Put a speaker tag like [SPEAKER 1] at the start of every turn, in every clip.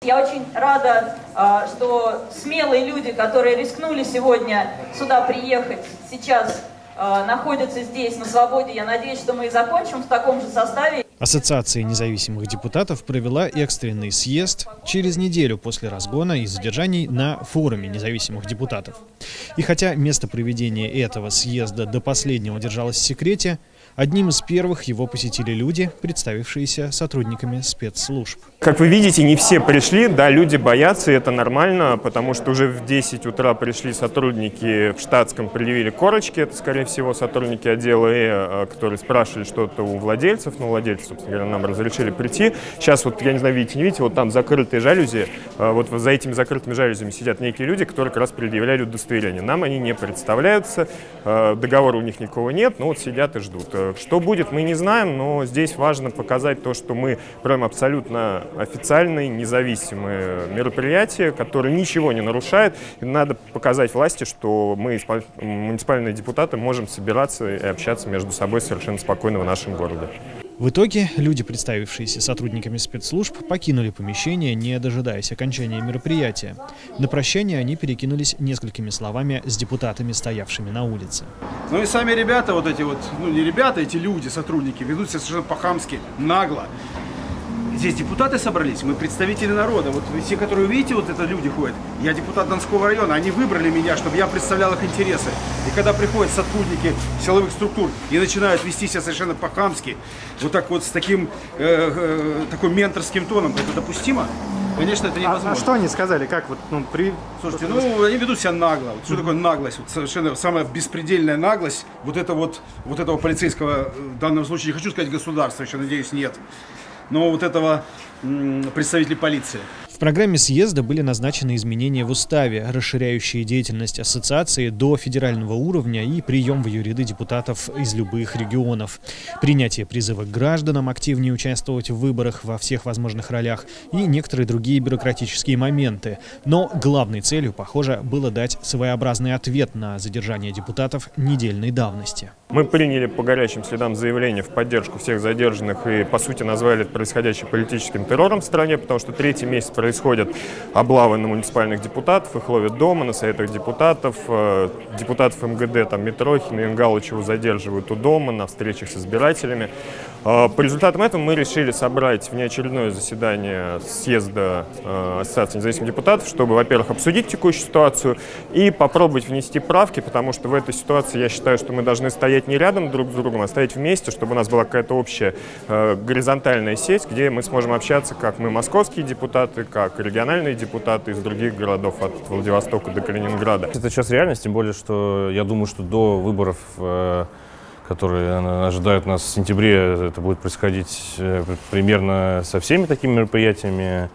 [SPEAKER 1] Я очень рада, что смелые люди, которые рискнули сегодня сюда приехать, сейчас находятся здесь на свободе. Я надеюсь, что мы и закончим в таком же составе.
[SPEAKER 2] Ассоциация независимых депутатов провела экстренный съезд через неделю после разгона и задержаний на форуме независимых депутатов. И хотя место проведения этого съезда до последнего держалось в секрете, одним из первых его посетили люди, представившиеся сотрудниками спецслужб.
[SPEAKER 3] Как вы видите, не все пришли, да, люди боятся, и это нормально, потому что уже в 10 утра пришли сотрудники в штатском, предъявили корочки, это, скорее всего, сотрудники отдела которые спрашивали что-то у владельцев, но владельцы, собственно говоря, нам разрешили прийти. Сейчас вот, я не знаю, видите, не видите, вот там закрытые жалюзи, вот за этими закрытыми жалюзями сидят некие люди, которые как раз предъявляли удостоверение. Нам они не представляются, договора у них никакого нет, но вот сидят и ждут. Что будет, мы не знаем, но здесь важно показать то, что мы прям абсолютно официальные, независимые мероприятия, которые ничего не нарушают. И надо показать власти, что мы, муниципальные депутаты, можем собираться и общаться между собой совершенно спокойно в нашем городе.
[SPEAKER 2] В итоге люди, представившиеся сотрудниками спецслужб, покинули помещение, не дожидаясь окончания мероприятия. На прощание они перекинулись несколькими словами с депутатами, стоявшими на улице.
[SPEAKER 4] Ну и сами ребята, вот эти вот, ну не ребята, эти люди, сотрудники, ведут себя совершенно по-хамски, нагло. Здесь депутаты собрались, мы представители народа. Вот все, которые видите, вот это люди ходят. Я депутат Донского района, они выбрали меня, чтобы я представлял их интересы. И когда приходят сотрудники силовых структур и начинают вести себя совершенно по-хамски, вот так вот с таким таким менторским тоном, это допустимо? Конечно, это невозможно.
[SPEAKER 5] А что они сказали? Как вот,
[SPEAKER 4] Слушайте, ну они ведут себя нагло. Вот что такое наглость? Вот совершенно самая беспредельная наглость вот этого полицейского, в данном случае, не хочу сказать государства, еще надеюсь, нет. Но вот этого представителя полиции.
[SPEAKER 2] В программе съезда были назначены изменения в уставе, расширяющие деятельность ассоциации до федерального уровня и прием в ее ряды депутатов из любых регионов, принятие призыва к гражданам активнее участвовать в выборах во всех возможных ролях и некоторые другие бюрократические моменты. Но главной целью, похоже, было дать своеобразный ответ на задержание депутатов недельной давности.
[SPEAKER 3] Мы приняли по горячим следам заявление в поддержку всех задержанных и, по сути, назвали это происходящее политическим террором в стране, потому что третий месяц происходят облавы на муниципальных депутатов, их ловят дома, на советах депутатов, депутатов МГД, там, Митрохина и Галычева задерживают у дома, на встречах с избирателями. По результатам этого мы решили собрать внеочередное заседание съезда Ассоциации независимых депутатов, чтобы, во-первых, обсудить текущую ситуацию и попробовать внести правки, потому что в этой ситуации я считаю, что мы должны стоять не рядом друг с другом, а стоять вместе, чтобы у нас была какая-то общая горизонтальная сеть, где мы сможем общаться, как мы московские депутаты, как региональные депутаты из других городов, от Владивостока до Калининграда.
[SPEAKER 6] Это сейчас реальность, тем более, что я думаю, что до выборов, которые ожидают нас в сентябре, это будет происходить примерно со всеми такими мероприятиями.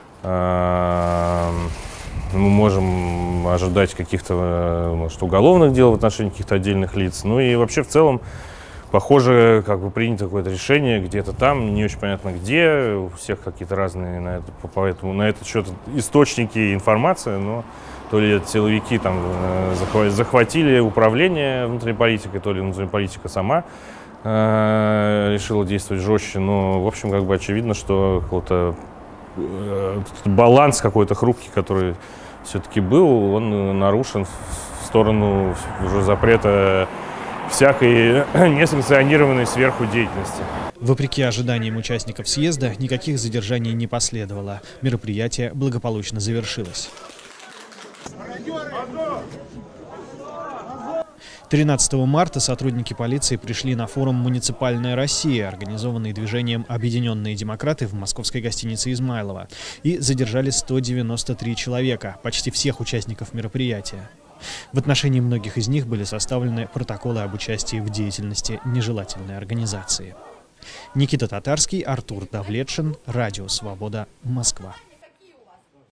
[SPEAKER 6] Мы можем ожидать каких-то, может, уголовных дел в отношении каких-то отдельных лиц. Ну и вообще в целом, похоже, как бы принято какое-то решение где-то там, не очень понятно где, у всех какие-то разные поэтому на этот счет источники информации, но то ли силовики там захватили управление внутренней политикой, то ли внутренняя политика сама решила действовать жестче. Но, в общем, как бы очевидно, что какой-то баланс какой-то хрупкий, который все-таки был, он нарушен в сторону уже запрета всякой несанкционированной сверху деятельности.
[SPEAKER 2] Вопреки ожиданиям участников съезда, никаких задержаний не последовало. Мероприятие благополучно завершилось. 13 марта сотрудники полиции пришли на форум «Муниципальная Россия», организованный движением «Объединенные демократы» в московской гостинице «Измайлово», и задержали 193 человека, почти всех участников мероприятия. В отношении многих из них были составлены протоколы об участии в деятельности нежелательной организации. Никита Татарский, Артур Давлетшин, Радио Свобода, Москва.